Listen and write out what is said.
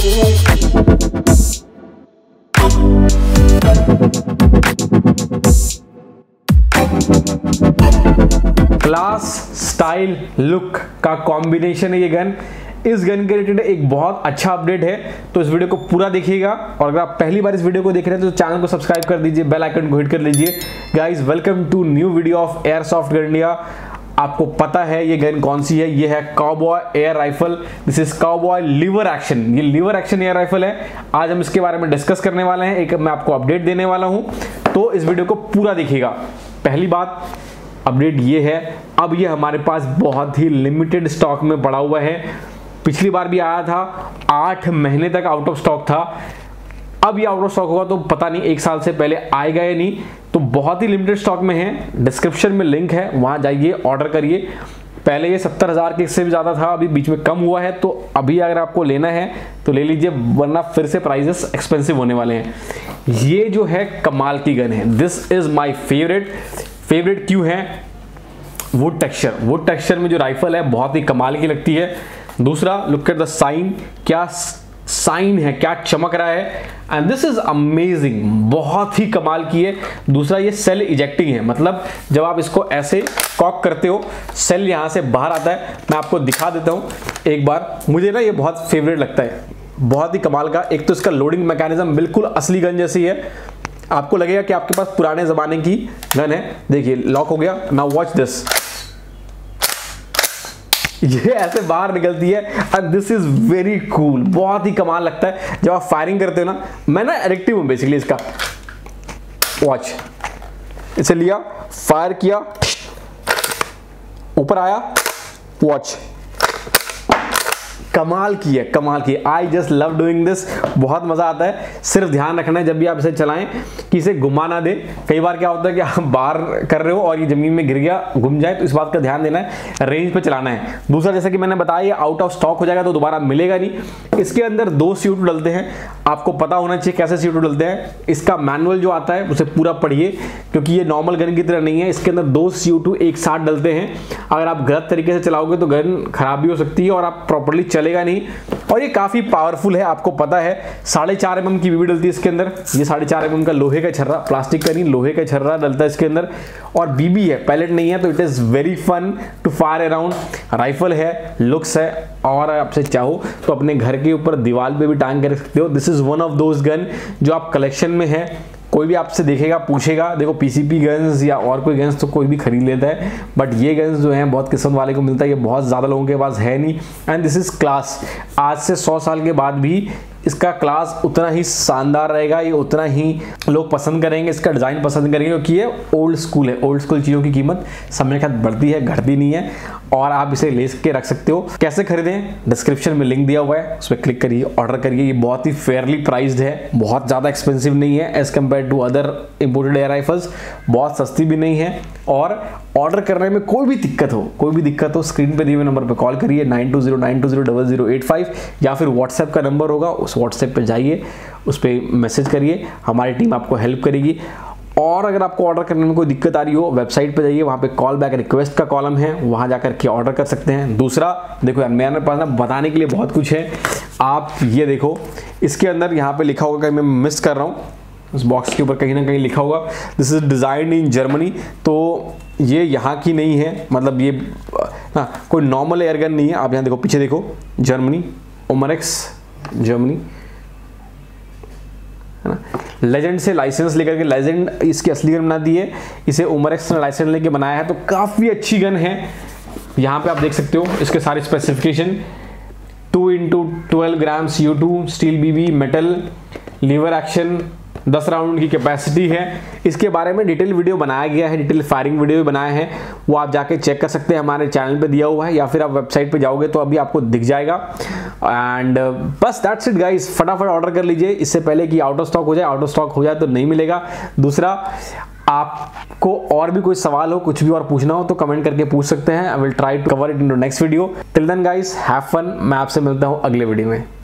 Class style look का combination है ये गन। इस गन के रिलेटेड एक बहुत अच्छा अपडेट है, तो इस वीडियो को पूरा देखिएगा। और अगर आप पहली बार इस वीडियो को देख रहे हैं तो चैनल को सब्सक्राइब कर दीजिए, बेल आइकन को हिट कर लीजिए। Guys welcome to new video of airsoft gun India. आपको पता है ये गन कौन सी है, ये है cowboy air rifle. This is cowboy lever action. ये लीवर एक्शन एयर राइफल है। आज हम इसके बारे में डिस्कस करने वाले हैं, एक मैं आपको अपडेट देने वाला हूं, तो इस वीडियो को पूरा देखिएगा। पहली बात अपडेट ये है, अब ये हमारे पास बहुत ही लिमिटेड स्टॉक में पड़ा हुआ है। पिछली बार भी आया था, 8 महीने तक आउट ऑफ स्टॉक था। अब ये आउट ऑफ स्टॉक होगा तो पता नहीं 1 साल से पहले आएगा या नहीं, तो बहुत ही लिमिटेड स्टॉक में है। डिस्क्रिप्शन में लिंक है, वहां जाइए, ऑर्डर करिए। पहले ये 70,000 के से भी ज़्यादा था, अभी बीच में कम हुआ है, तो अभी अगर आपको लेना है तो ले लीजिए, वरना फिर से प्राइसेस एक्सपेंसिव होने वाले हैं। ये जो है कमाल की गन है। दिस इज माई फेवरेट क्यों है? वुड टेक्सचर में जो राइफल है बहुत ही कमाल की लगती है। दूसरा, लुक एट द साइन, क्या साइन है, क्या चमक रहा है, एंड दिस इज अमेजिंग, बहुत ही कमाल की है। दूसरा, ये सेल इजेक्टिंग है, मतलब जब आप इसको ऐसे कॉक करते हो सेल यहां से बाहर आता है। मैं आपको दिखा देता हूं एक बार। मुझे ना ये बहुत फेवरेट लगता है, बहुत ही कमाल का। एक तो इसका लोडिंग मैकेनिज्म बिल्कुल असली गन जैसी है, आपको लगेगा कि आपके पास पुराने जमाने की गन है। देखिए लॉक हो गया, नाउ वॉच दिस, ये ऐसे बाहर निकलती है and this is very cool. बहुत ही कमाल लगता है जब आप फायरिंग करते हो ना। मैं ना एडिक्टिव हूं बेसिकली इसका। वॉच, इसे लिया, फायर किया, ऊपर आया, वॉच, कमाल की है, कमाल की। I just love doing this, बहुत मजा आता है। सिर्फ ध्यान रखना है जब भी आप इसे चलाएं कि इसे घुमा ना दे। कई बार क्या होता है कि आप बाहर कर रहे हो और ये जमीन में गिर गया, घूम जाए, तो इस बात का ध्यान देना है, रेंज पे चलाना है। दूसरा, जैसा कि मैंने बताया, ये आउट ऑफ स्टॉक हो जाएगा तो दोबारा मिलेगा नहीं। इसके अंदर 2 CO2 डलते हैं, आपको पता होना चाहिए कैसे CO2 डलते हैं। इसका मैनुअल जो आता है उसे पूरा पढ़िए, क्योंकि ये नॉर्मल गन की तरह नहीं है। इसके अंदर 2 CO2 एक साथ डलते हैं। अगर आप गलत तरीके से चलाओगे तो गन खराब भी हो सकती है और आप प्रॉपर्ली चलेगा नहीं। और ये काफी पावरफुल है, आपको पता है। 4.5 mm की बीबी डलती है इसके अंदर। ये 4.5 mm का लोहे का छर्रा, प्लास्टिक का नहीं, लोहे का छर्रा डलता है इसके अंदर। और बीबी है, पैलेट नहीं है, तो it is very fun to fire around. Rifle है, लुक्स है, और आपसे चाहो तो अपने घर के ऊपर दीवार पे भी टांग के रख सकते हो। This is one of those gun जो आप कलेक्शन में है। कोई भी आपसे देखेगा, पूछेगा, देखो PCP गन्स या और कोई गन्स तो कोई भी खरीद लेता है, बट ये गन्स जो हैं बहुत किस्मत वाले को मिलता है। ये बहुत ज़्यादा लोगों के पास है नहीं। And this is class. आज से 100 साल के बाद भी इसका क्लास उतना ही शानदार रहेगा, ये उतना ही लोग पसंद करेंगे, इसका डिज़ाइन पसंद करेंगे, क्योंकि ये ओल्ड स्कूल है। ओल्ड स्कूल चीज़ों की कीमत समय के साथ बढ़ती है, घटती नहीं है, और आप इसे ले के रख सकते हो। कैसे खरीदें? डिस्क्रिप्शन में लिंक दिया हुआ है, उस पर क्लिक करिए, ऑर्डर करिए। ये बहुत ही फेयरली प्राइस्ड है, बहुत ज़्यादा एक्सपेंसिव नहीं है as compare to other imported air rifles. बहुत सस्ती भी नहीं है, और ऑर्डर करने में कोई भी दिक्कत हो स्क्रीन पे दिए हुए नंबर पे कॉल करिए, 9209200085, या फिर व्हाट्सएप का नंबर होगा, उस व्हाट्सएप पे जाइए, उस पर मैसेज करिए, हमारी टीम आपको हेल्प करेगी। और अगर आपको ऑर्डर करने में कोई दिक्कत आ रही हो, वेबसाइट पे जाइए, वहाँ पे कॉल बैक रिक्वेस्ट का कॉलम है, वहाँ जाकर के ऑर्डर कर सकते हैं। दूसरा, देखो यार, मेरे पास ना बताने के लिए बहुत कुछ है। आप ये देखो, इसके अंदर यहाँ पे लिखा होगा, कहीं मैं मिस कर रहा हूँ, उस बॉक्स के ऊपर कहीं ना कहीं लिखा होगा this is designed in Germany. तो ये यहाँ की नहीं है, मतलब ये कोई नॉर्मल एयरगन नहीं है। आप यहाँ देखो, पीछे देखो, जर्मनी, ओमरेक्स जर्मनी, है ना। लेजेंड से लाइसेंस लेकर के, लेजेंड इसकी असली गन बना दी है, इसे ओमरेक्स ने लाइसेंस लेके बनाया है, तो काफ़ी अच्छी गन है। यहाँ पे आप देख सकते हो इसके सारे specification. 2x12 gram CO2, steel BB, metal, lever action, 10 round की कैपेसिटी है। इसके बारे में डिटेल वीडियो बनाया गया है, डिटेल फायरिंग वीडियो भी बनाया है, वो आप जाके चेक कर सकते हैं, हमारे चैनल पे दिया हुआ है, या फिर आप वेबसाइट पे जाओगे तो अभी आपको दिख जाएगा। एंड बस दैट्स इट गाइस, फटाफट ऑर्डर कर लीजिए इससे पहले कि आउट ऑफ स्टॉक हो जाए। आउट ऑफ स्टॉक हो जाए तो नहीं मिलेगा। दूसरा, आपको और भी कोई सवाल हो, कुछ भी और पूछना हो तो कमेंट करके पूछ सकते हैं। I will try to cover it in next video. Till then guys, have fun. मैं आपसे मिलता हूँ अगले वीडियो में।